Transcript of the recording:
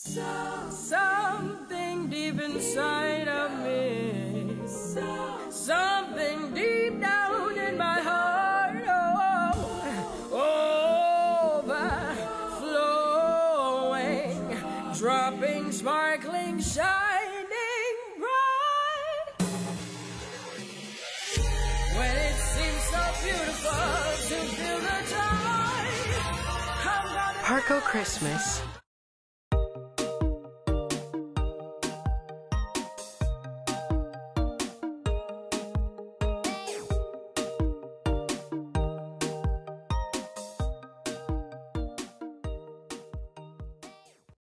Something deep inside of me, something deep down in my heart, overflowing, dropping, sparkling, shining bright. When it seems so beautiful to feel the joy, Parco Christmas.